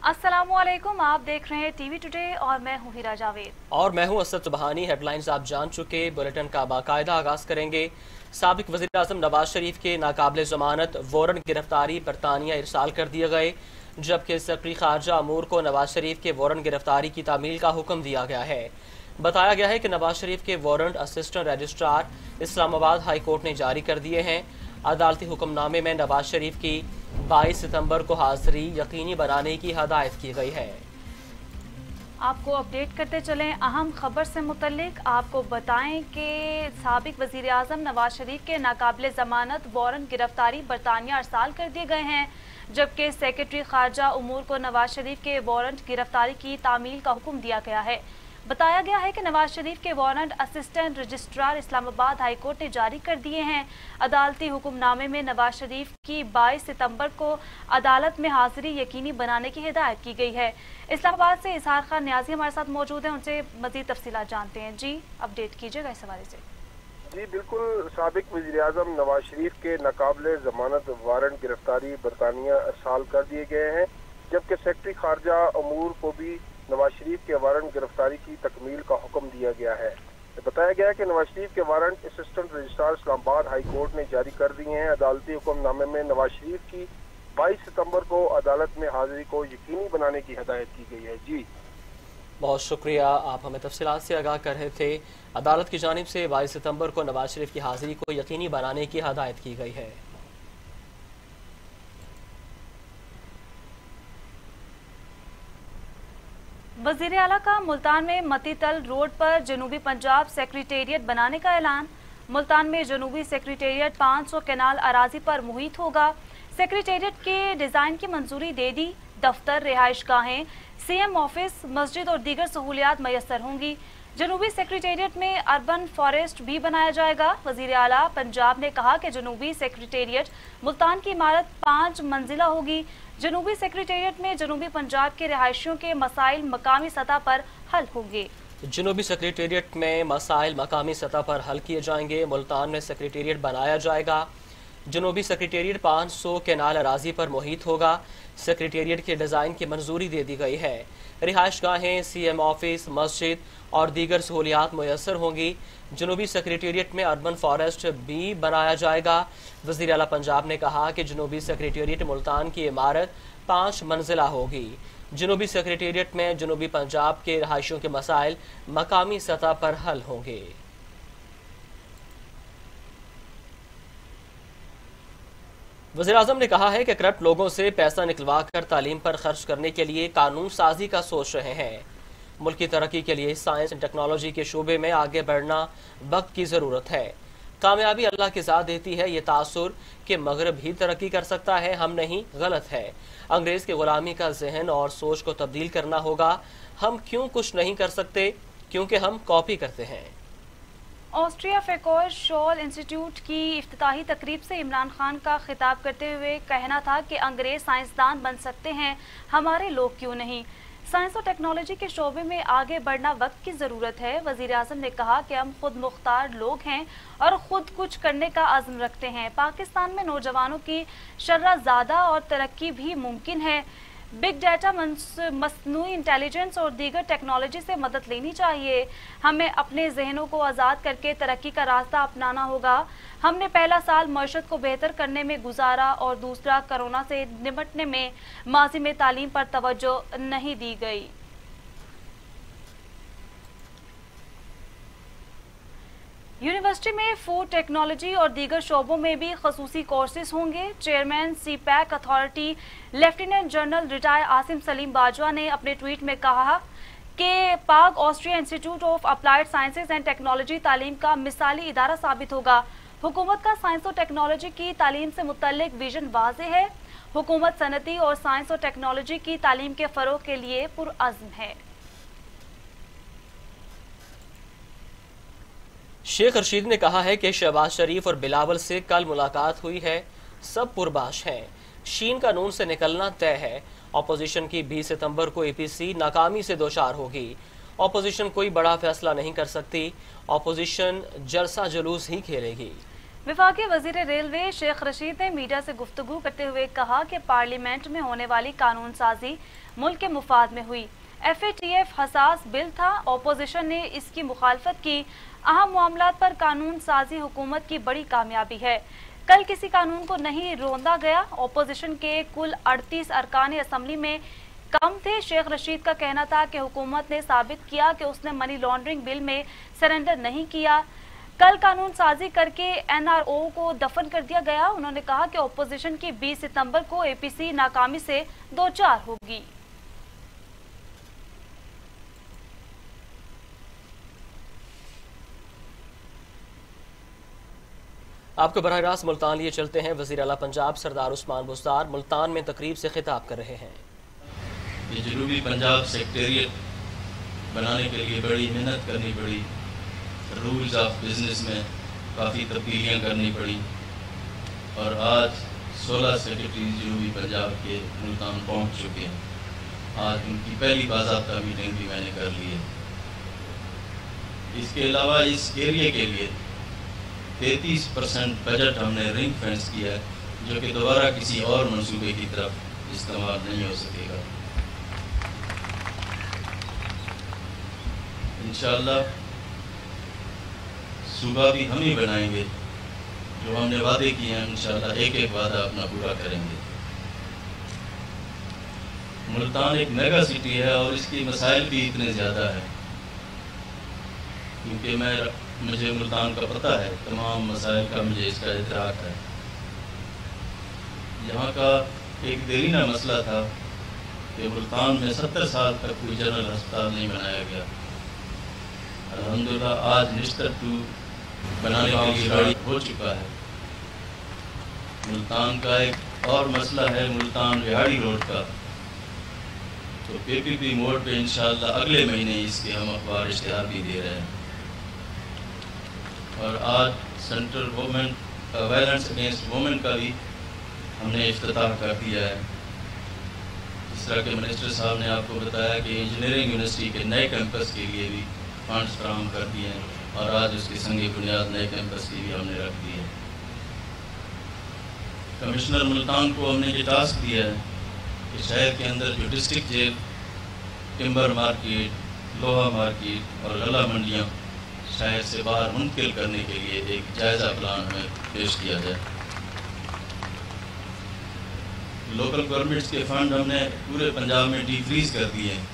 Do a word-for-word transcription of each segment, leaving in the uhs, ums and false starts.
अस्सलामुअलैकुम, आप देख रहे हैं टीवी टुडे और मैं हूं हीरा जावेद और मैं हूं असद सुबहानी। हेडलाइंस आप जान चुके, बुलेटिन का बाकायदा आगाज करेंगे। साबिक वज़ीर आज़म नवाज शरीफ के नाकाबिल ज़मानत वारंट गिरफ्तारी बरतानिया इरसाल कर दिए गए, जबकि सेक्रेटरी खारजा अमूर को नवाज शरीफ के वारंट गिरफ्तारी की तामील का हुक्म दिया गया है। बताया गया है कि नवाज शरीफ के warrant assistant registrar Islamabad High Court ने जारी कर दिए हैं। अदालती हुक्मनामे में नवाज शरीफ की बाईस सितंबर को हाजिरी यकीनी बनाने की हदायत की गई है। आपको अपडेट करते चलें अहम खबर से मुतल्लिक। आपको बताएं कि साबिक वज़ीर आज़म नवाज शरीफ के नाकाबिल ज़मानत वारंट गिरफ्तारी बरतानिया अरसाल कर दिए गए हैं, जबकि सेक्रेटरी खारजा उमूर को नवाज शरीफ के वारंट गिरफ्तारी की तामील का हुक्म दिया गया है। बताया गया है कि नवाज शरीफ के warrant assistant registrar Islamabad High Court ने जारी कर दिए हैं। अदालती हुक्मनामे में नवाज शरीफ की बाईस सितंबर को अदालत में हाजिरी यकीनी बनाने की हिदायत की गई है। इस्लामाबाद से इजहार खान न्याजी हमारे साथ मौजूद हैं, उनसे मजीद तफसीलात जानते हैं। जी, अपडेट कीजिएगा इस हवाले से। जी बिल्कुल, साबिक वज़ीर आज़म नवाज शरीफ के नाकाबिल ज़मानत वारंट गिरफ्तारी बरतानिया अरसाल कर दिए गए हैं, जबकि सेक्रेटरी खारजा अमूर को भी नवाज शरीफ के वारंट गिरफ्तारी की तकमील का हुक्म दिया गया है। बताया गया है कि नवाज शरीफ के warrant assistant registrar Islamabad High Court ने जारी कर दिए हैं। अदालती हुक्मनामे में नवाज शरीफ की बाईस सितंबर को अदालत में हाजिरी को यकीनी बनाने की हदायत की गई है। जी बहुत शुक्रिया, आप हमें तफसीलात से आगाह कर रहे थे। अदालत की जानिब से बाईस सितंबर को नवाज शरीफ की हाजिरी को यकीनी बनाने की हदायत की गई है। वज़ीर आला का मुल्तान में मतीतल रोड पर जनूबी पंजाब सेक्रेटेरिएट बनाने का ऐलान। मुल्तान में जनूबी सेक्रेटेरिएट पाँच सौ कैनाल अराजी पर मुहित होगा। सेक्रेटेरिएट के डिज़ाइन की मंजूरी दे दी। दफ्तर, रिहाइश गाहें, सीएम ऑफिस, मस्जिद और दीगर सहूलियात मैसर होंगी। जनूबी सेक्रेटेरिएट में अर्बन फॉरेस्ट भी बनाया जाएगा। वज़ीर आला पंजाब ने कहा कि जनूबी सेक्रेटेरिएट मुल्तान की इमारत पाँच मंजिला होगी। जनूबी सेक्रेटेरिएट में जनूबी पंजाब के रिहायशियों के मसाइल मकामी सतह पर हल होंगे। जनूबी सेक्रेटेरिएट में मसाइल मकामी सतह पर हल किए जाएंगे। मुल्तान में सेक्रेटेरिएट बनाया जाएगा। जनूबी सेक्रेटेरिएट पाँच सौ कैनाल अराजी पर मुहित होगा। सेक्रेटेरिएट के डिज़ाइन की मंजूरी दे दी गई है। रिहाइश गाहें, सीएम ऑफिस, मस्जिद और दीगर सहूलियात मैसर होंगी। जनूबी सेक्रेटेरिएट में अर्बन फॉरेस्ट भी बनाया जाएगा। वज़ीर आला पंजाब ने कहा कि जनूबी सेक्रेटेरिएट मुल्तान की इमारत पाँच मंजिला होगी। जनूबी सेक्रेटेरिएट में जनूबी पंजाब के रहायशियों के मसाइल मकामी सतह पर हल होंगे। वज़ीर आज़म ने कहा है कि करप्ट लोगों से पैसा निकलवा कर तालीम पर खर्च करने के लिए कानून साजी का सोच रहे हैं। मुल्क की तरक्की के लिए साइंस एंड टेक्नोलॉजी के शोबे में आगे बढ़ना वक्त की ज़रूरत है। कामयाबी अल्लाह के साथ देती है। ये तासुर कि मगरब ही तरक्की कर सकता है, हम नहीं, गलत है। अंग्रेज़ की ग़ुलामी का जहन और सोच को तब्दील करना होगा। हम क्यों कुछ नहीं कर सकते? क्योंकि हम कॉपी करते हैं। ऑस्ट्रिया फेकोर शॉल इंस्टीट्यूट की इफ्तिताही तकरीब से इमरान खान का खिताब करते हुए कहना था कि अंग्रेज साइंसदान बन सकते हैं, हमारे लोग क्यों नहीं। साइंस और टेक्नोलॉजी के शोबे में आगे बढ़ना वक्त की ज़रूरत है। वज़ीर आज़म ने कहा कि हम खुद मुख्तार लोग हैं और ख़ुद कुछ करने का अज़्म रखते हैं। पाकिस्तान में नौजवानों की शर्राज़ादा और तरक्की भी मुमकिन है। बिग डाटा, मसनूई इंटेलिजेंस और दीगर टेक्नोलॉजी से मदद लेनी चाहिए। हमें अपने जहनों को आज़ाद करके तरक्की का रास्ता अपनाना होगा। हमने पहला साल मईशत को बेहतर करने में गुजारा और दूसरा कोरोना से निपटने में। माजी में तालीम पर तवज्जो नहीं दी गई। यूनिवर्सिटी में फूड टेक्नोलॉजी और दीगर शोबों में भी खसूसी कोर्सेज होंगे। Chairman CPEC authority lieutenant general retired Asim Saleem Bajwa ने अपने ट्वीट में कहा कि Pak Austria Institute of Applied Sciences and Technology तालीम का मिसाली इदारा साबित होगा। हुकूमत का साइंस और टेक्नोलॉजी की तालीम से मुतल्लिक विजन वाज़ेह है। हुकूमत सनती और साइंस और टेक्नोलॉजी की तालीम के फ़रोग़ के लिए पुरअज़्म है। शेख रशीद ने कहा है कि शहबाज शरीफ और बिलावल से कल मुलाकात हुई है, सब पुरबाश हैं। शीन कानून से निकलना तय है। अपोजिशन की बीस सितंबर को एपीसी नाकामी से दोचार होगी। अपोजिशन कोई बड़ा फैसला नहीं कर सकती। अपोजिशन जलसा जुलूस ही खेलेगी। वफाकी वजीर रेलवे शेख रशीद ने मीडिया से गुफ्तगू करते हुए कहा कि पार्लियामेंट में होने वाली कानून साजी मुल्क के मुफाद में हुई। एफ ए टी एफ हसास बिल था, अपोजिशन ने इसकी मुखालफत की। अहम मामलात पर कानून साजी हुकूमत की बड़ी कामयाबी है। कल किसी कानून को नहीं रोंदा गया। अपोजिशन के कुल अड़तीस अरकान असम्बली में कम थे। शेख रशीद का कहना था कि हुकूमत ने साबित किया कि उसने मनी लॉन्ड्रिंग बिल में सरेंडर नहीं किया। कल कानून साजी करके एन आर ओ को दफन कर दिया गया। उन्होंने कहा कि अपोजिशन की बीस सितंबर को ए पी सी नाकामी से दो चार होगी। आपको बराह रास्त मुल्तान लिए चलते हैं। वज़ीर आला पंजाब सरदार उस्मान बुज़दार मुल्तान में तकरीब से खिताब कर रहे हैं। ये जनूबी पंजाब सेक्रेटेरिएट बनाने के लिए बड़ी मेहनत करनी पड़ी, रूल्स ऑफ बिजनेस में काफ़ी तब्दीलियाँ करनी पड़ी और आज सोलह सेक्रेटरी जनूबी पंजाब के मुल्तान पहुँच चुके हैं। आज उनकी पहली बाज़ाब्ता मीटिंग भी मैंने कर ली है। इसके अलावा इस एरिया के लिए तैंतीस परसेंट बजट हमने रिंग फेंस किया है, जो कि दोबारा किसी और मंसूबे की तरफ इस्तेमाल नहीं हो सकेगा। इंशाअल्लाह सूबा भी हम ही बनाएंगे, जो हमने वादे किए हैं इंशाअल्लाह एक एक वादा अपना पूरा करेंगे। मुल्तान एक मेगा सिटी है और इसकी मसाइल भी इतने ज़्यादा है, क्योंकि मैं मुझे मुल्तान का पता है, तमाम मसाइल का मुझे इसका इदराक है। यहाँ का एक देरीना मसला था कि मुल्तान में सत्तर साल तक कोई जनरल अस्पताल नहीं बनाया गया। अल्हम्दुलिल्लाह आज निस्टर टू बनाने के लिए गाड़ी हो चुका है। मुल्तान का एक और मसला है मुल्तान रिहाड़ी रोड का, तो पी पी पी मोड पे इंशाअल्लाह अगले महीने इसके हम अखबार इश्तिहार भी दे रहे हैं। और आज central women violence against women का भी हमने इफ्तिताह कर दिया है। जिस तरह के मिनिस्टर साहब ने आपको बताया कि इंजीनियरिंग यूनिवर्सिटी के नए कैंपस के लिए भी फंड्स फराहम कर दिए हैं और आज उसकी संगी बुनियाद नए कैंपस की भी हमने रख दी है। कमिश्नर मुल्तान को हमने ये टास्क दिया है कि शहर के अंदर जो डिस्ट्रिक्ट जेल, टिम्बर मार्केट, लोहा मार्केट और लला मंडियाँ शहर से बाहर मुंतकिल करने के लिए एक जायज़ा प्लान हमें पेश किया जाए। लोकल गवर्नमेंट्स के फंड हमने पूरे पंजाब में डीफ्रीज कर दिए हैं।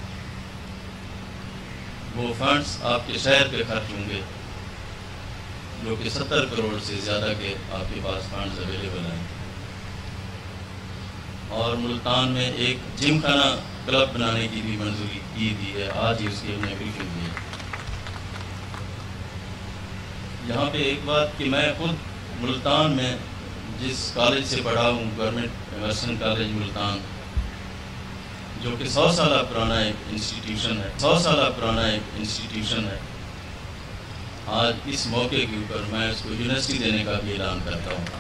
वो फंड्स आपके शहर पे खर्च होंगे, जो कि सत्तर करोड़ से ज़्यादा के आपके पास फंड्स अवेलेबल हैं। और मुल्तान में एक जिम खाना क्लब बनाने की भी मंजूरी की दी है। आज ही उसकी हमने ब्रीफिंग दी है। यहाँ पे एक बात कि मैं खुद मुल्तान में जिस कॉलेज से पढ़ा हूँ, गवर्नमेंट वेस्टर्न कॉलेज मुल्तान, जो कि सौ साल पुराना एक इंस्टीट्यूशन है सौ साल पुराना एक इंस्टीट्यूशन है आज इस मौके के ऊपर मैं उसको यूनिवर्सिटी देने का भी ऐलान करता हूँ।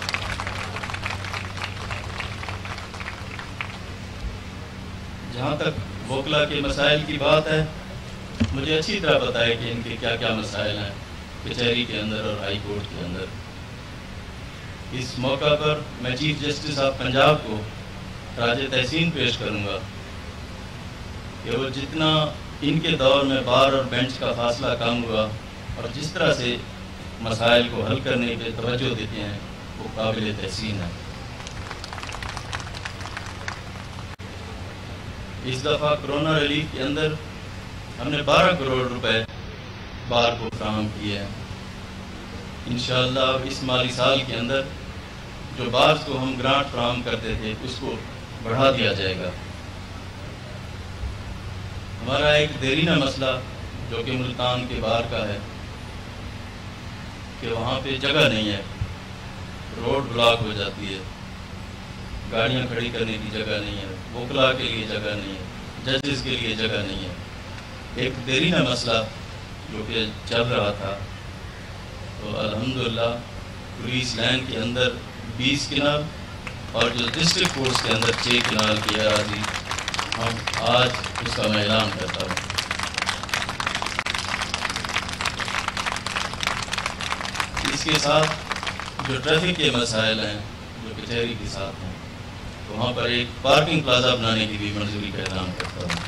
जहाँ तक वोकला के मसाइल की बात है, मुझे अच्छी तरह पता है कि इनके क्या क्या मसाइल हैं कचहरी के अंदर और हाई कोर्ट के अंदर। इस मौका पर मैं चीफ जस्टिस ऑफ पंजाब को राज तहसीन पेश करूंगा कि वो जितना इनके दौर में बार और बेंच का फासला कम हुआ और जिस तरह से मसाइल को हल करने पे तवज्जो देते हैं, वो काबिल तहसीन है। इस दफ़ा कोरोना रिलीफ के अंदर हमने बारह करोड़ रुपए बार को फराहम किए हैं। इंशाअल्लाह इस माली साल के अंदर जो बार्स को हम ग्रांट फराहम करते थे उसको बढ़ा दिया जाएगा। हमारा एक देरीना मसला जो कि मुल्तान के बाहर का है कि वहाँ पे जगह नहीं है, रोड ब्लॉक हो जाती है, गाड़ियाँ खड़ी करने की जगह नहीं है, वोकला के लिए जगह नहीं है, जजेस के लिए जगह नहीं है। एक देरीना मसला जो कि चल रहा था, तो अल्हम्दुलिल्लाह पुलिस लाइन के अंदर बीस किनाल और जो डिस्ट्रिक्ट कोर्ट्स के अंदर छः किनाल की अराजी हम आज उसका मैं ऐलान करता हूँ। इसके साथ جو ٹریفک کے مسائل ہیں جو کچہری کے ساتھ ہیں، تو وہاں پر ایک پارکنگ پلازا بنانے کی بھی منظوری کا اعلان کرتا ہوں۔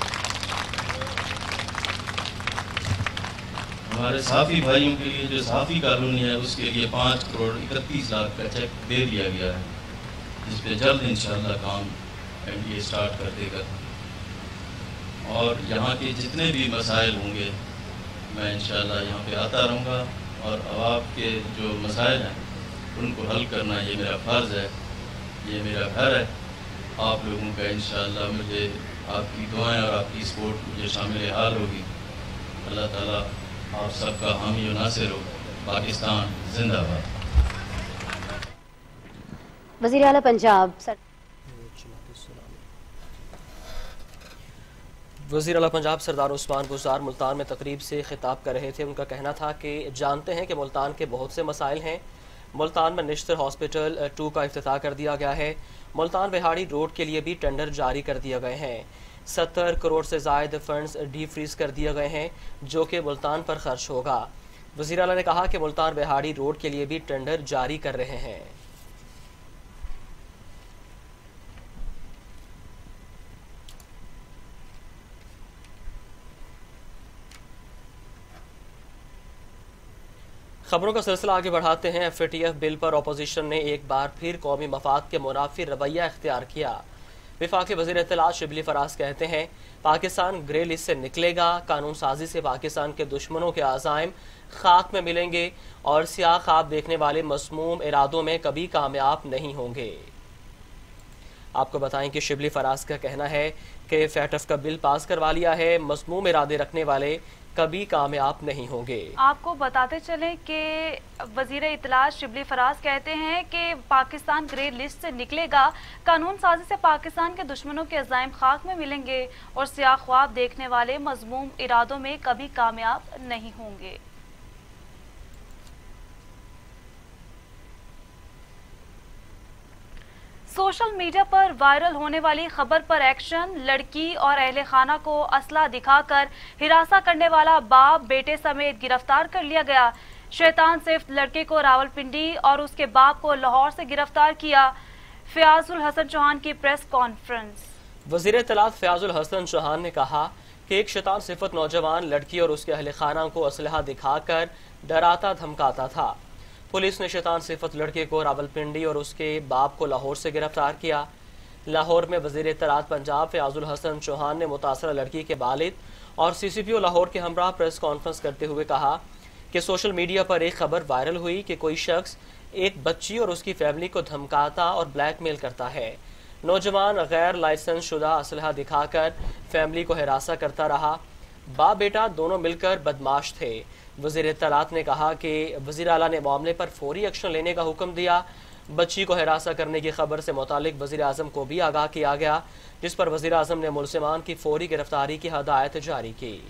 ہمارے صحافی بھائیوں کے لیے جو صحافی کالونی ہے اس کے لیے پانچ کروڑ اکتیس لاکھ کا چیک دے دیا گیا ہے، جس پہ جلد انشاءاللہ کام این ڈی اے اسٹارٹ کر دے گا، اور یہاں کے جتنے بھی مسائل ہوں گے میں انشاءاللہ یہاں پہ آتا رہوں گا، اور عوام کے جو مسائل ہیں ان کو حل کرنا یہ میرا فرض ہے، یہ میرا گھر ہے۔ آپ لوگوں کا انشاءاللہ مجھے آپ کی دعائیں اور آپ کی سپورٹ مجھے شامل حال ہوگی۔ اللہ تعالیٰ آپ سب کا حامی و ناصر ہو۔ پاکستان زندہ باد۔ وزیر اعلیٰ پنجاب سر وزیر اعلیٰ پنجاب سردار عثمان گزار ملتان میں تقریب سے خطاب کر رہے تھے۔ ان کا کہنا تھا کہ جانتے ہیں کہ ملتان کے بہت سے مسائل ہیں۔ ملتان میں نشتر ہاسپٹل ٹو کا افتتاح کر دیا گیا ہے۔ ملتان بہاڑی روڈ کے لیے بھی ٹینڈر جاری کر دیے گئے ہیں۔ ستر کروڑ سے زائد فنڈز ڈی فریز کر دیے گئے ہیں جو کہ ملتان پر خرچ ہوگا۔ وزیر اعلیٰ نے کہا کہ ملتان بہاڑی روڈ کے لیے بھی ٹینڈر جاری کر رہے ہیں۔ خبروں کا سلسلہ آگے بڑھاتے ہیں۔ F A T F bill پر اپوزیشن نے ایک بار پھر قومی مفاد کے منافی رویہ اختیار کیا۔ وفاقی وزیر اطلاعات شبلی فراز کہتے ہیں پاکستان گرے لسٹ سے نکلے گا، قانون سازی سے پاکستان کے دشمنوں کے عزائم خاک میں ملیں گے اور سیاہ خواب دیکھنے والے مسموم ارادوں میں کبھی کامیاب نہیں ہوں گے۔ آپ کو بتائیں کہ شبلی فراز کا کہنا ہے کہ فیٹف کا بل پاس کروا لیا ہے، مسموم ارادے رکھنے والے کبھی کامیاب نہیں ہوں گے۔ آپ کو بتاتے چلیں کہ وزیر اطلاعات شبلی فراز کہتے ہیں کہ پاکستان گرے لسٹ سے نکلے گا، قانون سازی سے پاکستان کے دشمنوں کے عزائم خاک میں ملیں گے اور سیاہ خواب دیکھنے والے مذموم ارادوں میں کبھی کامیاب نہیں ہوں گے۔ سوشل میڈیا پر وائرل ہونے والی خبر پر ایکشن، لڑکی اور اہل خانہ کو اسلحہ دکھا کر ہراساں کرنے والا باپ بیٹے سمیت گرفتار کر لیا گیا۔ شیطان صرف لڑکے کو راولپنڈی اور اس کے باپ کو لاہور سے گرفتار کیا۔ فیاض الحسن چوہان کی پریس کانفرنس۔ وزیر اطلاعات فیاض الحسن چوہان نے کہا کہ ایک شیطان صفت نوجوان لڑکی اور اس کے اہل خانہ کو اسلحہ دکھا کر ڈراتا دھمکاتا تھا۔ پولیس نے شیطان صفت لڑکے کو راولپنڈی اور اس کے باپ کو لاہور سے گرفتار کیا۔ لاہور میں وزیر اطلاعات پنجاب فیاض الحسن چوہان نے متاثرہ لڑکی کے والد اور سی سی پی او لاہور کے ہمراہ پریس کانفرنس کرتے ہوئے کہا کہ سوشل میڈیا پر ایک خبر وائرل ہوئی کہ کوئی شخص ایک بچی اور اس کی فیملی کو دھمکاتا اور بلیک میل کرتا ہے۔ نوجوان غیر لائسنس شدہ اسلحہ دکھا کر فیملی کو ہراساں کرتا رہا۔ باپ بیٹا دونوں مل کر بدماش تھے۔ وزیر اطلاعات نے کہا کہ وزیر اعلیٰ نے معاملے پر فوری ایکشن لینے کا حکم دیا۔ بچی کو ہراساں کرنے کی خبر سے متعلق وزیر اعظم کو بھی آگاہ کیا گیا، جس پر وزیر اعظم نے ملزمان کی فوری گرفتاری کی ہدایت جاری کی۔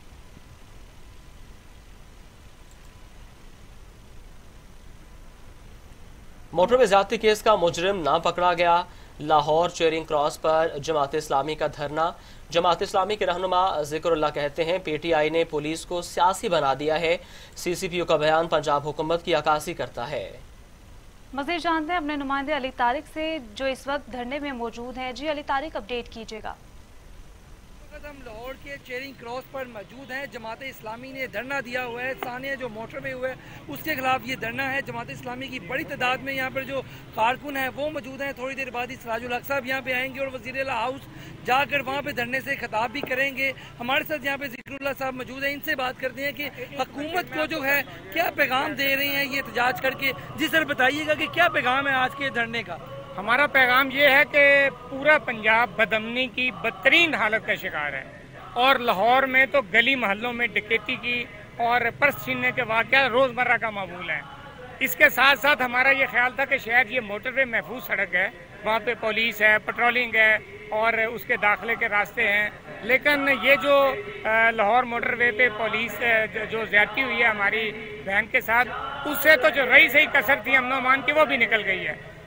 موٹر وے زیادتی کیس کا مجرم نہ پکڑا گیا۔ لاہور چیرنگ کراس پر جماعت اسلامی کا دھرنا۔ جماعت اسلامی کے رہنما ذکر اللہ کہتے ہیں پی ٹی آئی نے پولیس کو سیاسی بنا دیا ہے۔ سی سی پی او کا بیان پنجاب حکومت کی عکاسی کرتا ہے۔ مزید جانتے ہیں اپنے نمائندے علی طارق سے جو اس وقت دھرنے میں موجود ہیں۔ جی علی طارق، اپڈیٹ کیجیے گا۔ ہم لاہور کے چیرنگ کراس پر موجود ہیں۔ جماعت اسلامی نے دھرنا دیا ہوا ہے، ثانیہ جو موٹر وے ہوا ہے اس کے خلاف یہ دھرنا ہے۔ جماعت اسلامی کی بڑی تعداد میں یہاں پر جو کارکن ہیں وہ موجود ہیں۔ تھوڑی دیر بعد ہی سراج الحق صاحب یہاں پہ آئیں گے اور وزیر اعلیٰ ہاؤس جا کر وہاں پہ دھرنے سے خطاب بھی کریں گے۔ ہمارے ساتھ یہاں پہ ذکر اللہ صاحب موجود ہیں، ان سے بات کرتے ہیں کہ حکومت کو جو ہے کیا پیغام دے رہے ہیں یہ احتجاج کر کے۔ جی سر بتائیے گا کہ کیا پیغام ہے آج کے دھرنے کا؟ ہمارا پیغام یہ ہے کہ پورا پنجاب بدامنی کی بدترین حالت کا شکار ہے، اور لاہور میں تو گلی محلوں میں ڈکیتی کی اور پرس چھیننے کے واقعات روزمرہ کا معمول ہے۔ اس کے ساتھ ساتھ ہمارا یہ خیال تھا کہ شاید یہ موٹر وے محفوظ سڑک ہے، وہاں پہ پولیس ہے، پٹرولنگ ہے اور اس کے داخلے کے راستے ہیں، لیکن یہ جو لاہور موٹر وے پہ پولیس جو زیادتی ہوئی ہے ہماری بہن کے ساتھ، اس سے تو جو رہی صحیح کثر تھی امن و امان کی وہ بھی نکل گئی ہے۔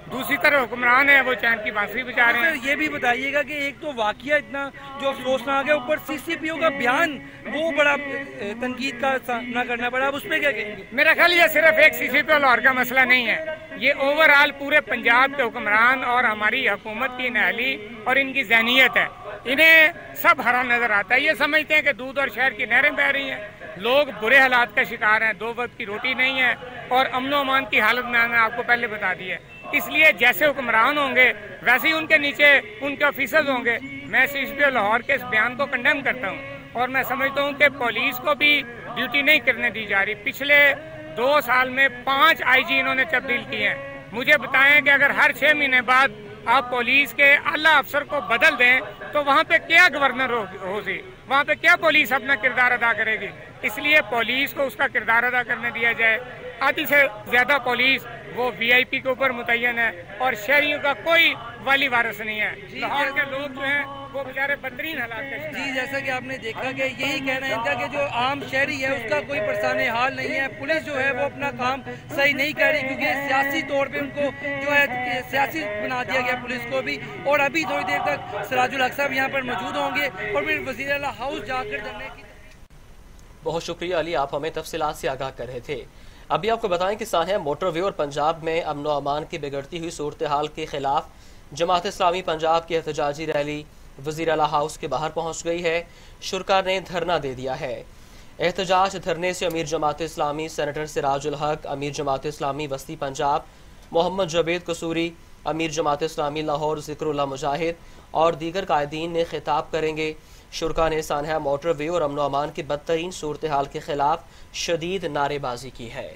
दूसरी तरफ हुक्मरान है वो चैन की बांसुरी बजा रहे हैं। ये भी बताइएगा कि एक तो वाकया इतना जो अफसोसनाक है, ऊपर सी सी पी ओ का बयान वो बड़ा तनकीद का सामना करना पड़ा, अब उस पर क्या कहेंगे? मेरा ख्याल ये सिर्फ एक सी सी पी ओ लाहौर का मसला नहीं है, ये ओवरऑल पूरे पंजाब के हुक्मरान और हमारी हुकूमत की नाहली और इनकी ज़हनियत है। इन्हें सब हरा नजर आता है, ये समझते हैं कि दूध और शहर की नहरें बह रही हैं, लोग बुरे हालात का शिकार हैं, दो वक्त की रोटी नहीं है और अमन अमान की हालत में मैंने आपको पहले बता दी है। इसलिए जैसे हुक्मरान होंगे वैसे ही उनके नीचे उनके ऑफिसर्स होंगे। मैं सी सी पी ओ लाहौर के इस बयान को कंडेम करता हूँ और मैं समझता हूँ कि पुलिस को भी ड्यूटी नहीं करने दी जा रही। पिछले दो साल में पाँच आई जी इन्होंने तब्दील किए हैं। मुझे बताएं कि अगर हर छः महीने बाद आप पुलिस के आला अफसर को बदल दें तो वहाँ पे क्या गवर्नर होगी, वहाँ पे क्या पुलिस अपना किरदार अदा करेगी? इसलिए पुलिस को उसका किरदार अदा करने दिया जाए। आधी से ज्यादा पुलिस वो वी आई पी के ऊपर मुतय्यन है और शहरियों का कोई वाली वारिस नहीं है। लाहौर के लोग जो हैं वो बेचारे बदतरीन हालात के। जी, जैसा कि आपने देखा कि यही कहना है इनका कि जो आम शहरी है उसका कोई परेशानी हाल नहीं है, पुलिस जो है वो अपना काम सही नहीं कर रही क्योंकि सियासी तौर पे उनको जो है सियासी बना दिया गया पुलिस को भी। और अभी थोड़ी देर तक सिराजुल हक साहब यहाँ पर मौजूद होंगे और फिर वज़ीर आला हाउस जाकर जाने की। बहुत शुक्रिया अली, आप हमें तफसीलात से आगाह कर रहे थे। अभी आपको बताएं कि सानिया मोटरवे और पंजाब में अमन व अमान की बिगड़ती हुई सूरत हाल के खिलाफ जमात इस्लामी पंजाब की एहतजाजी रैली वज़ीर आला हाउस के बाहर पहुंच गई है। शुरा ने धरना दे दिया है। एहतजाज धरने से अमीर जमात इस्लामी सेनेटर सिराजुल हक, अमीर जमात इस्लामी वस्ती पंजाब मोहम्मद जावेद कसूरी, अमीर जमात इस्लामी लाहौर ज़िक्रुल्लाह मुजाहिद और दीगर कायदीन ने खिताब करेंगे। शुरा ने सानिया मोटरवे और अमन व अमान की बदतरीन सूरत हाल के खिलाफ शदीद नारेबाजी की है।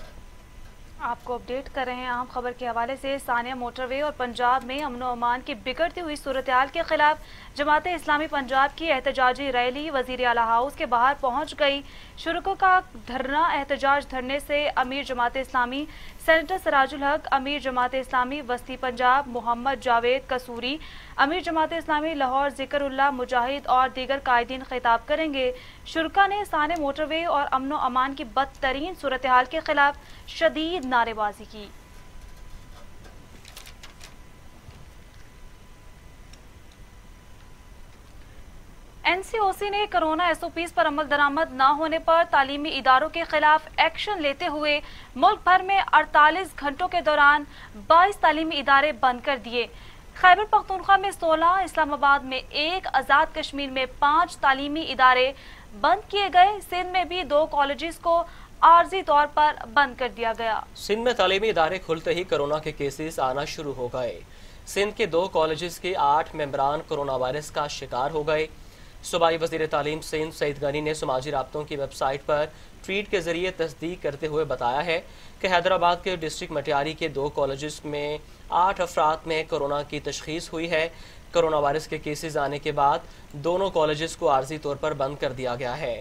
आपको अपडेट कर रहे हैं अहम खबर के हवाले से। सानिया मोटरवे और पंजाब में अमन व अमान की बिगड़ती हुई सूरत हाल के खिलाफ जमात इस्लामी पंजाब की एहतजाजी रैली वज़ीर आला हाउस के बाहर पहुंच गई। शुरुकों का धरना एहतजाज धरने से अमीर जमात इस्लामी सेनेटर सिराजुल हक, अमीर जमात इस्लामी वस्ती पंजाब मोहम्मद जावेद कसूरी, अमीर जमात इस्लामी लाहौर ज़िक्रुल्लाह मुजाहिद और दीगर कायदीन खिताब करेंगे। शुरा ने सानिया मोटरवे और अमन व अमान की बदतरीन सूरत हाल के खिलाफ शदीद नारेबाजी की। एन सी ओ सी ने कोरोना एस ओ पीज़ पर अमल दरामद न होने पर तालीमी इदारों के खिलाफ एक्शन लेते हुए मुल्क भर में अड़तालीस घंटों के दौरान बाईस तालीमी इदारे बंद कर दिए। खैबर पख्तूनख्वा में सोलह, इस्लामाबाद में एक, आज़ाद कश्मीर में पाँच तालीमी इदारे बंद किए गए। सिंध में भी दो कॉलेजेस को आर्जी तौर पर बंद कर दिया गया। सिंध में तालीमी इदारे खुलते ही कोरोना के केसेस आना शुरू हो गए। सिंध के दो कॉलेजेस के आठ मेंबरान कोरोना वायरस का शिकार हो गए। सूबाई वज़ीर तालीम सिंध सईद गनी ने समाजी राब्तों की वेबसाइट पर ट्वीट के जरिए तस्दीक करते हुए बताया है कि हैदराबाद के डिस्ट्रिक्ट मटियारी के दो कॉलेजेस में आठ अफराद में कोरोना की तशखीस हुई है। कोरोना वायरस के केसेस आने के बाद दोनों कॉलेजेस को आर्जी तौर पर बंद कर दिया गया है।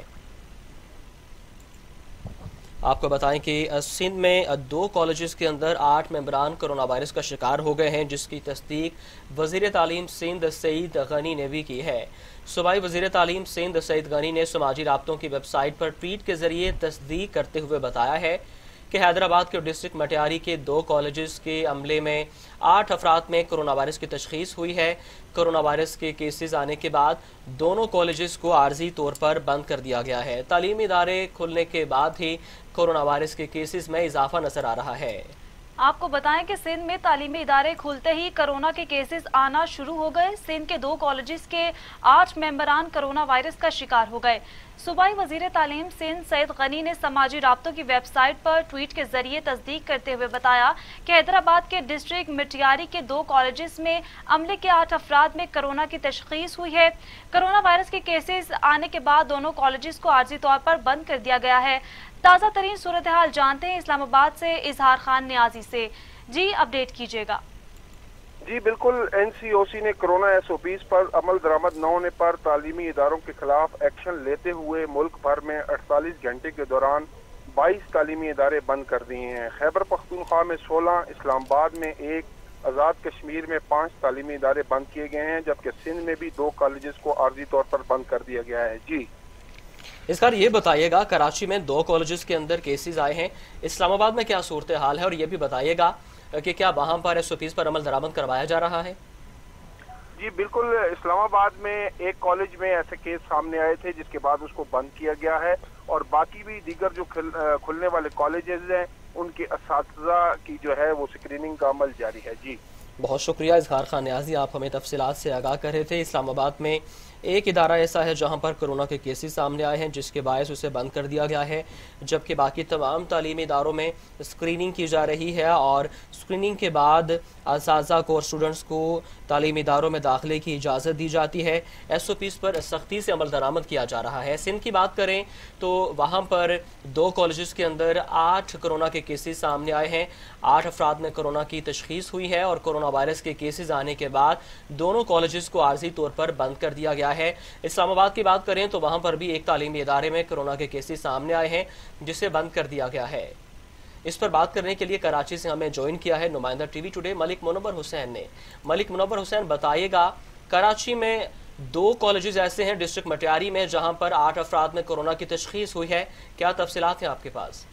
आपको बताएं कि सिंध में दो कॉलेजेस के अंदर आठ मेंबरान कोरोना वायरस का शिकार हो गए हैं, जिसकी तस्दीक वज़ीर तालीम सिंध सईद गनी ने भी की है। सूबाई वज़ीर तालीम सिंध सईद गनी ने समाजी राब्तों की वेबसाइट पर ट्वीट के जरिए तस्दीक करते हुए बताया है कि हैदराबाद के डिस्ट्रिक्ट मटियारी के दो कॉलेजेस के अमले में आठ अफराद में कोरोना वायरस की तशखीस हुई है। कोरोना वायरस के केसेस आने के बाद दोनों कॉलेजेस को आर्जी तौर पर बंद कर दिया गया है। तालीमी इदारे खुलने के बाद ही कोरोना वायरस के केसेस में इजाफा नजर आ रहा है। आपको बताएं कि सिंध में तालीमी इदारे खुलते ही कोरोना के केसेस आना शुरू हो गए। सिंध के दो कॉलेजेस के आठ मेंबरान कोरोना वायरस का शिकार हो गए। सूबाई वज़ीर तालीम सिंध सईद गनी ने समाजी राब्तों की वेबसाइट पर ट्वीट के जरिए तस्दीक करते हुए बताया कि हैदराबाद के डिस्ट्रिक्ट मटियारी के दो कॉलेजेस में अमले के आठ अफराद में कोरोना की तशखीस हुई है। कोरोना वायरस के केसेस आने के बाद दोनों कॉलेजेस को आर्जी तौर पर बंद कर दिया गया है। ताज़ा तरीन सूरत हाल जानते हैं इस्लामाबाद से इजहार खान नियाजी से। जी अपडेट कीजिएगा। जी बिल्कुल, एन सी ओ सी ने कोरोना एस ओ पीज़ पर अमल दरामद न होने पर तालीमी इदारों के खिलाफ एक्शन लेते हुए मुल्क भर में अड़तालीस घंटे के दौरान बाईस तालीमी इदारे बंद कर दिए हैं। खैबर पख्तूनख्वा में सोलह, इस्लामाबाद में एक, आज़ाद कश्मीर में पाँच तालीमी इदारे बंद किए गए हैं, जबकि सिंध में भी दो कॉलेजेस को आर्जी तौर पर बंद कर दिया गया है। जी इस बार ये बताइएगा, कराची में दो कॉलेजेस के अंदर केसेस आए हैं, इस्लामाबाद में क्या सूरत हाल है, और ये भी बताइएगा कि क्या वहाँ पर एस ओ पीज़ पर अमल दरामद करवाया जा रहा है? जी बिल्कुल, इस्लामाबाद में एक कॉलेज में ऐसे केस सामने आए थे जिसके बाद उसको बंद किया गया है, और बाकी भी दीगर जो खुलने वाले कॉलेजेस हैं उनके असातिज़ा की जो है वो स्क्रीनिंग का अमल जारी है। जी बहुत शुक्रिया इज़हार खान न्याज़ी, आप हमें तफसीलात से आगाह कर रहे थे। इस्लामाबाद में एक इदारा ऐसा है जहां पर कोरोना के केसेस सामने आए हैं जिसके बायस उसे बंद कर दिया गया है, जबकि बाकी तमाम तालीमी इदारों में स्क्रीनिंग की जा रही है और स्क्रीनिंग के बाद असातिज़ा को और स्टूडेंट्स को तालीमी इदारों में दाखिले की इजाज़त दी जाती है। एस ओ पीज़ पर सख्ती से अमल दरामद किया जा रहा है। सिंध की बात करें तो वहाँ पर दो कॉलेज़ के अंदर आठ कोरोना के केसेस सामने आए हैं। आठ अफराद में कोरोना की तशख़ीस हुई है और कोरोना वायरस के केसेस आने के बाद दोनों कॉलेजेस को आर्जी तौर पर बंद कर दिया गया है। इस्लामाबाद की बात करें तो वहाँ पर भी एक तालीमी इदारे में कोरोना के केसेस सामने आए हैं जिसे बंद कर दिया गया है। इस पर बात करने के लिए कराची से हमें ज्वाइन किया है नुमाइंदा टीवी टुडे मलिक मुनव्वर हुसैन ने। मलिक मुनव्वर हुसैन, बताइएगा, कराची में दो कॉलेजेस ऐसे हैं डिस्ट्रिक्ट मटियारी में जहाँ पर आठ अफराद में कोरोना की तशख़ीस हुई है, क्या तफसीलात हैं आपके पास?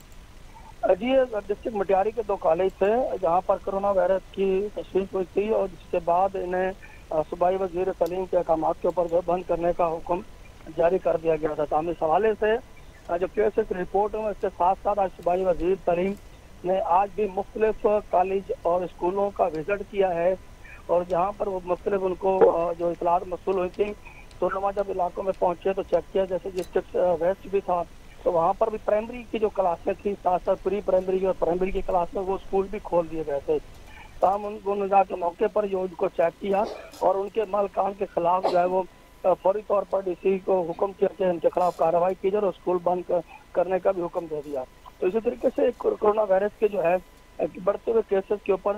जी, डिस्ट्रिक्ट मटियारी के दो कॉलेज थे जहाँ पर कोरोना वायरस की तशख़ीस हुई थी और जिसके बाद इन्हें सूबाई वज़ीर तलीम के अहकाम के ऊपर जो बंद करने का हुक्म जारी कर दिया गया था। ताम इस हवाले से जो केसेस रिपोर्ट हुए इसके साथ साथ आज सूबाई वज़ीर तलीम ने आज भी मुख्तलिफ कॉलेज और स्कूलों का विजिट किया है और जहाँ पर वो मुख्तलिफ उनको जो इतलात मौसूल हुई थी तो नुमा जब इलाकों में पहुँचे तो चेक किया, जैसे डिस्ट्रिक्ट वेस्ट भी था तो वहाँ पर भी प्राइमरी की जो क्लासें थी साथ साथ प्री प्राइमरी और प्राइमरी की क्लास में वो स्कूल भी खोल दिए गए थे। तमाम उन के मौके पर जो उनको चेक किया और उनके मालकान के खिलाफ जो है वो फौरी तौर पर डीसी को हुक्म किया कि उनके खिलाफ कार्रवाई की जाए और स्कूल बंद करने का भी हुक्म दे दिया। तो इसी तरीके से कोरोना वायरस के जो है बढ़ते हुए केसेस के ऊपर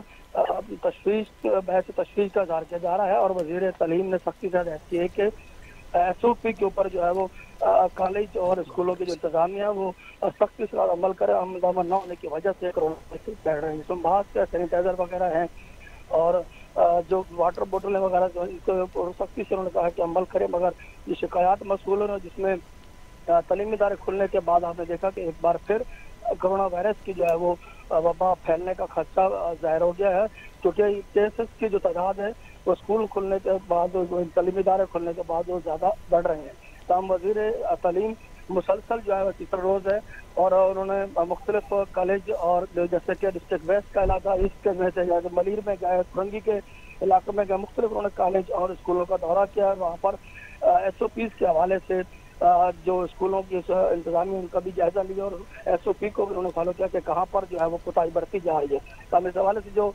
तशवीश बहस तशवीश का इज़हार किया जा रहा है और वज़ीर तलीम ने सख्ती से हदायत की है कि एस ओ पी के ऊपर जो है वो कॉलेज और स्कूलों की जो इंतजामिया वो सख्ती से अमल करे। अमल दरामद न होने की वजह से कोरोना बढ़ रहे हैं, जिसमें बहुत से सैनिटाइजर वगैरह हैं और जो वाटर बोतलें वगैरह जो इनको सख्ती से उन्होंने कहा कि अमल करें। मगर ये शिकायत मसूल है जिसमें तलीमी इदारे खुलने के बाद आपने देखा कि एक बार फिर कोरोना वायरस की जो है वो वबा फैलने का खदशा ज़ाहिर हो गया है, क्योंकि केसेस की जो तादाद है वो स्कूल खुलने के बाद तलीमी इदारे खुलने के बाद वो ज़्यादा बढ़ रहे हैं। तमाम वज़ीर तलीम मुसलसल जो है वो तीसरा रोज़ है और उन्होंने मुख्तलिफ कॉलेज और जैसे कि डिस्ट्रिक्ट वेस्ट का इलाका, ईस्ट में से या मलीर में गए, फरंगी के इलाके में गए, मुख्तलिफ उन्होंने कॉलेज और स्कूलों का दौरा किया। वहाँ पर एस ओ पीज़ के हवाले से जो स्कूलों की इंतजामिया उनका भी जायजा लिया और एस ओ पी को भी उन्होंने फॉलो किया कि कहाँ पर जो है वो कोताही बरती जा रही है। तो इस हवाले से जो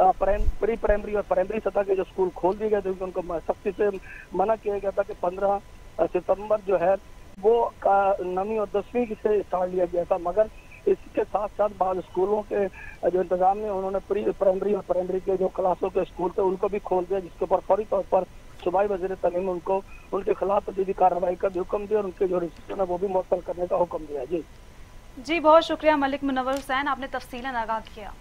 प्री प्राइमरी और प्राइमरी सतह के जो स्कूल खोल दिए गए थे उनको सख्ती से मना किया गया था कि पंद्रह सितंबर जो है वो का नवीं और दसवीं से स्टार्ट लिया गया था, मगर इसके साथ साथ बाद स्कूलों के जो इंतजाम में उन्होंने प्री प्राइमरी और प्राइमरी के जो क्लासों के स्कूल थे उनको भी खोल दिया, जिसके ऊपर फौरी तौर पर सूबाई वज़ीर तलीम उनको उनके खिलाफ तदीदी कार्रवाई का भी हुक्म दिया और उनके जो रजिस्ट्रेशन है वो भी मुअत्तल करने का हुक्म दिया। जी जी बहुत शुक्रिया मलिक मुनव्वर हुसैन, आपने तफसीलन आगाह किया।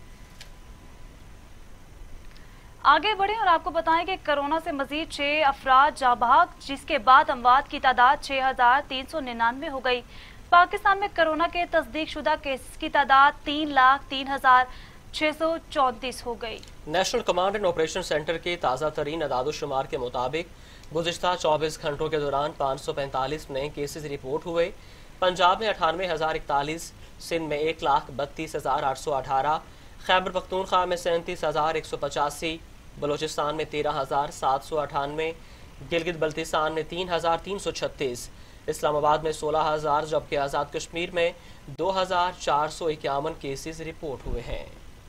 आगे बढ़ें और आपको बताएं कि कोरोना से मजीद छः अफराद जाँ बहक, जिसके बाद अमवात की तादाद छः हजार तीन सौ निन्यानवे हो गई। पाकिस्तान में कोरोना के तस्दीक शुदा केस की तादाद तीन लाख तीन हजार छः सौ चौंतीस हो गई। National Command and Operation Centre के ताज़ा तरीन अदाद-ओ-शुमार के मुताबिक गुज़िश्ता चौबीस घंटों के दौरान पाँच सौ पैंतालीस नए केसेज रिपोर्ट हुए। पंजाब में अठानवे हज़ार इकतालीस, सिंध में एक लाख बत्तीस हज़ार आठ सौ अठारह, खैबर पख्तूनख्वा में सैंतीस हज़ार एक सौ पचासी, बलोचिस्तान में तेरह हज़ार सात सौ अठानवे, गिलगित बल्तिस्तान में तीन हज़ार तीन सौ छत्तीस, इस्लामाबाद में सोलह हज़ार, जबकि आज़ाद कश्मीर में दो हज़ार चार सौ इक्यावन केसेस रिपोर्ट हुए हैं।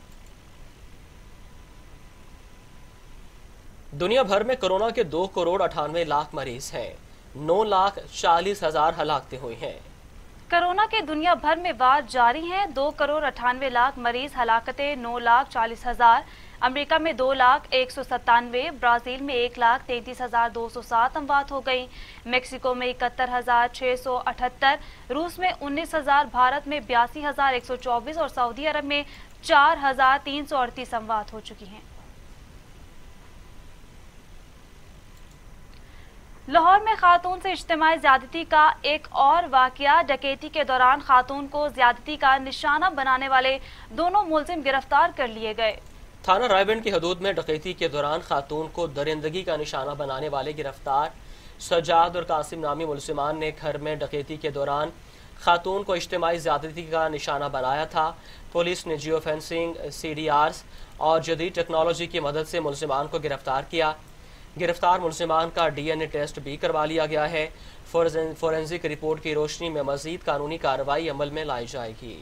दुनिया भर में कोरोना के दो करोड़ अठानवे लाख मरीज हैं, नौ लाख चालीस हजार हलाकतें हुई हैं। कोरोना के दुनिया भर में वार जारी हैं, दो करोड़ अठानवे लाख मरीज, हलाकतें नौ लाख चालीस हजार। अमेरिका में दो लाख एक सौ सत्तानवे, ब्राजील में एक लाख तैंतीस हजार दो सौ सात अमवात हो गई, मेक्सिको में इकहत्तर हजार छः सौ अठहत्तर, रूस में उन्नीस हजार, भारत में बयासी हजार एक सौ चौबीस और सऊदी अरब में चार हजार तीन सौ अड़तीस अमवात हो चुकी हैं। लाहौर में खातून से इज्तिमाई ज्यादती का एक और वाकया। डकैती के दौरान खातून को ज्यादती का निशाना बनाने वाले दोनों मुलजिम गिरफ्तार कर लिए गए। थाना रायबंद की हदूद में डकैती के दौरान खातून को दरिंदगी का निशाना बनाने वाले गिरफ्तार। सज्जाद और कासिम नामी मुलजिमान ने घर में डकैती के दौरान खातून को इज्तिमाई ज्यादती का निशाना बनाया था। पुलिस ने geofencing, C D Rs और जदीद टेक्नोलॉजी की मदद से मुलजिमान को गिरफ्तार किया। गिरफ्तार मुलजिमान का डी एन ए टेस्ट भी करवा लिया गया है। फोरेंसिक रिपोर्ट की रोशनी में मजीद कानूनी कार्रवाई अमल में लाई जाएगी।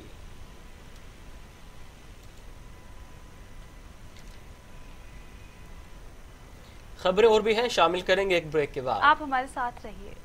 खबरें और भी हैं, शामिल करेंगे एक ब्रेक के बाद। आप हमारे साथ रहिए।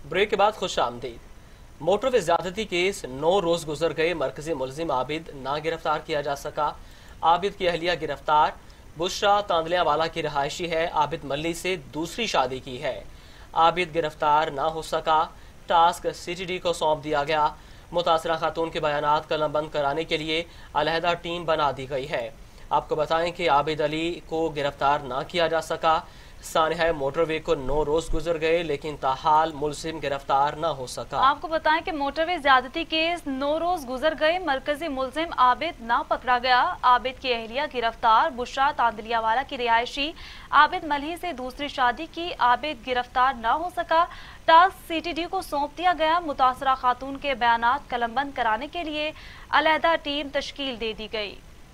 ब्रेक के बाद खुश आमदीद। मोटरवे ज्यादती केस नौ रोज गुजर गए, मरकजी मुलजिम आबिद ना गिरफ्तार किया जा सका। आबिद की अहलिया गिरफ्तार। बुशरा तांदलियावाला की रहायशी है, आबिद मल्ली से दूसरी शादी की है। आबिद गिरफ्तार ना हो सका, टास्क सीटीडी को सौंप दिया गया। मुतासरा खातून के बयानात कलमबंद कराने के लिए अलहदा टीम बना दी गई है। आपको बताएं कि आबिद अली को गिरफ्तार ना किया जा सका। सानिया मोटरवे को नौ रोज गुजर गए, लेकिन ताहाल मुलजिम गिरफ्तार न हो सका। आपको बताएं कि मोटरवे ज्यादती केस नौ रोज गुजर गए, मरकजी मुलजिम आबिद ना पकड़ा गया। आबिद की अहलिया गिरफ्तार। बुशरा तांदलियावाला की रिहायशी आबिद मल्ही से दूसरी शादी की। आबिद गिरफ्तार न हो सका, टास्क सीटीडी को सौंप दिया गया। मुतासरा खातून के बयानात कलमबंद कराने के लिए अलहदा टीम तश्कील दे दी गई।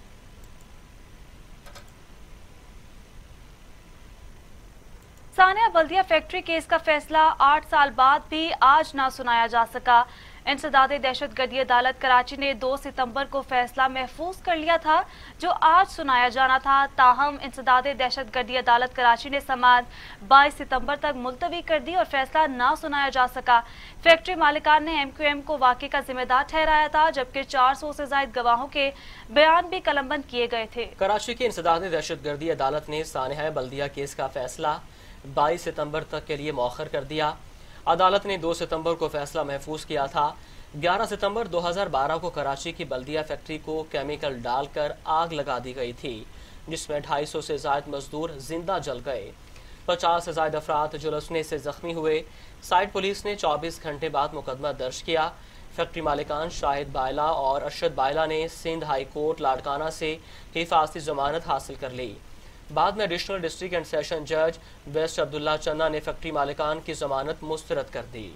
सानिया बल्दिया फैक्ट्री केस का फैसला आठ साल बाद भी आज ना सुनाया जा सका। इंसदादे दहशतगर्दी अदालत कराची ने दो सितंबर को फैसला महफूज कर लिया था, जो आज सुनाया जाना था। ताहम इंसदादे दहशतगर्दी अदालत कराची ने समाअत बाईस सितंबर तक मुलतवी कर दी और फैसला ना सुनाया जा सका। फैक्ट्री मालिकान ने एम क्यू एम को वाक़े का जिम्मेदार ठहराया था, जबकि चार सौ से ज्यादा गवाहों के बयान भी कलमबंद किए गए थे। कराची की इंसदादे दहशतगर्दी अदालत ने सानिया बल्दिया केस का फैसला बाईस सितंबर तक के लिए मौखर कर दिया। अदालत ने दो सितंबर को फैसला महफूज किया था। ग्यारह सितंबर दो हज़ार बारह को कराची की बल्दिया फैक्ट्री को केमिकल डालकर आग लगा दी गई थी, जिसमें ढाई सौ से ज्यादा मजदूर जिंदा जल गए। पचास से ज्यादा अफराद झुलसने से जख्मी हुए। साइड पुलिस ने चौबीस घंटे बाद मुकदमा दर्ज किया। फैक्ट्री मालिकान शाहिद बायला और अरशद बायला ने सिंध हाई कोर्ट लाड़काना से हिफाजती जमानत हासिल कर ली। बाद में एडिशनल डिस्ट्रिक्ट एंड सेशन जज वेस्ट अब्दुल्ला चन्ना ने फैक्ट्री मालिकान की जमानत मुस्तरद कर दी।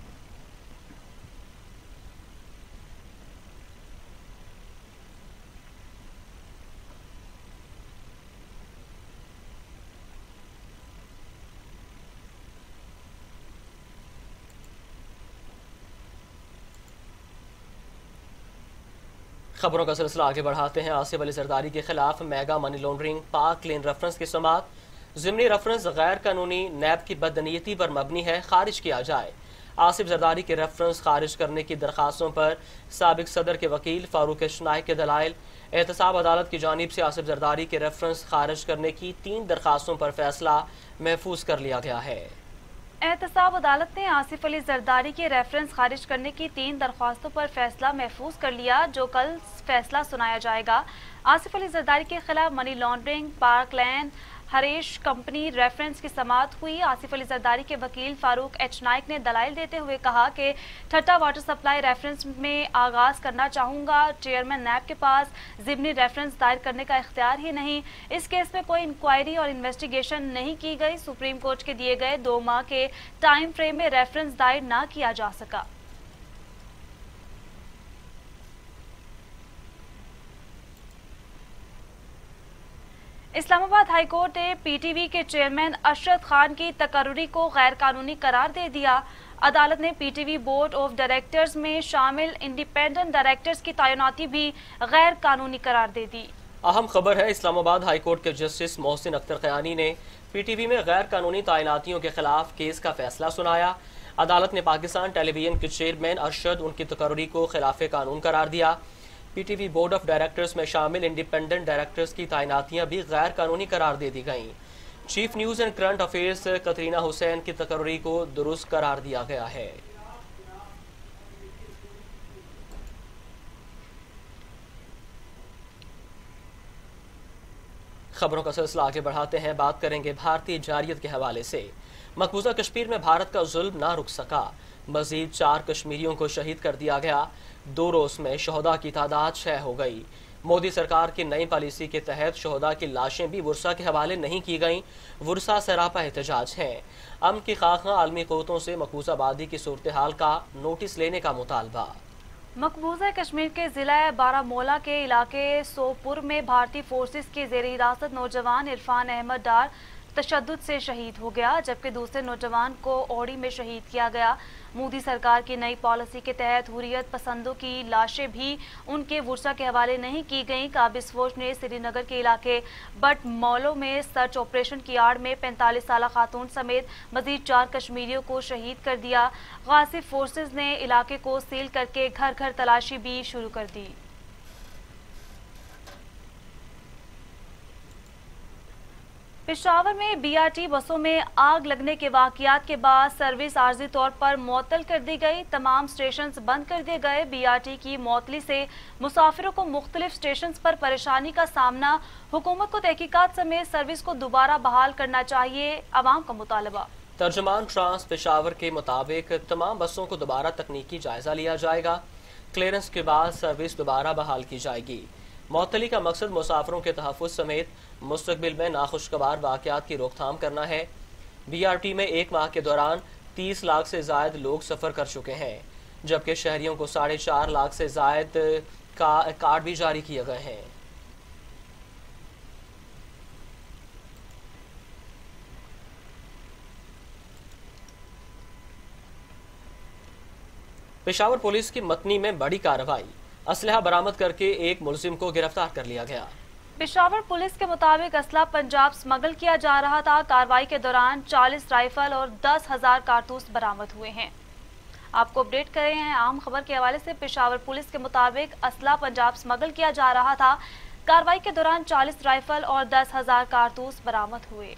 खबरों का सिलसिला आगे बढ़ाते हैं। आसिफ अली जरदारी के खिलाफ मेगा मनी लॉन्ड्रिंग, पाक लेन रेफरेंस की समाअत। ज़िमनी रेफरेंस गैर कानूनी नैब की बदनीयती पर मबनी है, खारिज किया जाए। आसिफ जरदारी के रेफरेंस खारिज करने की दरखास्तों पर साबिक सदर के वकील फारूक एचनाइक के दलाइल। एहतसाब अदालत की जानिब से आसिफ जरदारी के रेफरेंस खारिज करने की तीन दरखास्तों पर फैसला महफूज कर लिया गया है। एहतसाब अदालत ने आसिफ अली जरदारी के रेफरेंस खारिज करने की तीन दरख्वास्तों पर फैसला महफूज कर लिया, जो कल फैसला सुनाया जाएगा। आसिफ अली जरदारी के खिलाफ money laundering, Park Lane, Haresh company reference की समाअत हुई। आसिफ अली जरदारी के वकील फारूक एच नाइक ने दलाइल देते हुए कहा कि ठट्टा वाटर सप्लाई रेफरेंस में आगाज करना चाहूँगा। चेयरमैन नैब के पास ज़िमनी रेफरेंस दायर करने का इख्तियार ही नहीं। इस केस में कोई इंक्वायरी और इन्वेस्टिगेशन नहीं की गई। सुप्रीम कोर्ट के दिए गए दो माह के टाइम फ्रेम में रेफरेंस दायर ना किया जा सका। इस्लामाबाद हाई कोर्ट ने पी टी वी के चेयरमैन अशरफ खान की तकर्री को गैर कानूनी करार दे दिया। अदालत ने P T V board of directors में शामिल इंडिपेंडेंट डायरेक्टर्स की तैनाती भी गैर कानूनी करार दे दी। अहम खबर है, इस्लामाबाद हाई कोर्ट के जस्टिस मोहसिन अख्तर क़यानी ने पी टी वी में गैर कानूनी तैनातियों के खिलाफ केस का फैसला सुनाया। अदालत ने पाकिस्तान टेलीविजन के चेयरमैन अरशद उनकी तकर्री को खिलाफ कानून करार दिया। P T V board of directors में शामिल इंडिपेंडेंट डायरेक्टर्स की तैनातियां भी गैर कानूनी करार दे दी गईं। Chief news and current affairs Katrina Hussain की तकर्री को दुरुस्त करार दिया गया है। खबरों का सिलसिला आगे बढ़ाते हैं, बात करेंगे भारतीय जारियत के हवाले से। मकबूजा कश्मीर में भारत का जुल्म ना रुक सका, मजीद चार कश्मीरियों को शहीद कर दिया गया। दो रोज में शहदा की तादाद छह हो गई। मोदी सरकार की नई पॉलिसी के तहत शहदा की लाशें भी वुरसा के हवाले नहीं की गईं। वुरसा सरापा एहतजाज है। अमन की खाखा आलमी क़ुव्वतों से मकबूजा आबादी की सूरत हाल का नोटिस लेने का मुतालबा। मकबूजा कश्मीर के जिला बारामूला के इलाके सोपुर में भारतीय फोर्सेस के जेर हिरासत नौजवान इरफान अहमद डार तशद्दुद से शहीद हो गया, जबकि दूसरे नौजवान को ओड़ी में शहीद किया गया। मोदी सरकार की नई पॉलिसी के तहत हुर्रियत पसंदों की लाशें भी उनके वर्सा के हवाले नहीं की गईं। काबिज फौज ने श्रीनगर के इलाके बट मौलों में सर्च ऑपरेशन की आड़ में पैंतालीस साल खातून समेत मजीद चार कश्मीरियों को शहीद कर दिया। गासिब फोर्सेज ने इलाके को सील करके घर घर तलाशी भी शुरू कर दी। पेशावर में बीआरटी बसों में आग लगने के वाकयात के बाद सर्विस आर्जी तौर पर मुअत्तल कर दी गई। तमाम स्टेशन बंद कर दिए गए। बीआरटी की मुअत्तली से मुसाफिरों को मुख्तलिफ स्टेशन पर परेशानी का सामना। हुकूमत को तहकीकात समेत सर्विस को दोबारा बहाल करना चाहिए, अवाम का मुतालबा। तर्जुमान ट्रांस पेशावर के मुताबिक तमाम बसों को दोबारा तकनीकी जायजा लिया जाएगा। क्लियरेंस के बाद सर्विस दोबारा बहाल की जाएगी। मुअत्तली का मकसद मुसाफिरों के तहफ़्फ़ुज़ समेत मुस्तक़बिल में नाखुशगवार वाक़यात की रोकथाम करना है। बीआरटी में एक माह के दौरान तीस लाख से ज़ायद लोग सफ़र कर चुके हैं, जबकि शहरियों को साढ़े चार लाख से ज़ायद का कार्ड भी जारी किए गए हैं। पेशावर पुलिस की मतनी में बड़ी कार्रवाई, असलहा बरामद करके एक मुलजिम को गिरफ्तार कर लिया गया। पेशावर पुलिस के मुताबिक असला पंजाब स्मगल किया जा रहा था। कार्रवाई के दौरान चालीस राइफल और दस हजार कारतूस बरामद हुए हैं। आपको अपडेट कर रहे हैं आम खबर के हवाले से। पेशावर पुलिस के मुताबिक असला पंजाब स्मगल किया जा रहा था। कार्रवाई के दौरान चालीस राइफल और दस हजार कारतूस बरामद हुए।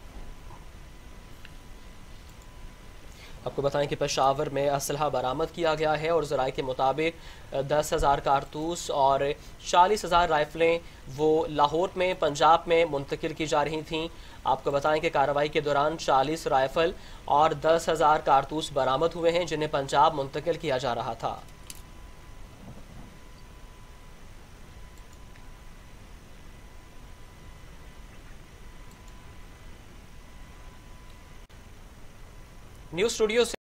आपको बताएं कि पेशावर में असलहा बरामद किया गया है और ज़राए के मुताबिक दस हज़ार कारतूस और चालीस हज़ार राइफलें वो लाहौर में पंजाब में मुंतकिल की जा रही थीं। आपको बताएं कि कार्रवाई के दौरान चालीस राइफल और दस हज़ार कारतूस बरामद हुए हैं, जिन्हें पंजाब मुंतकिल किया जा रहा था। न्यूज़ स्टूडियो से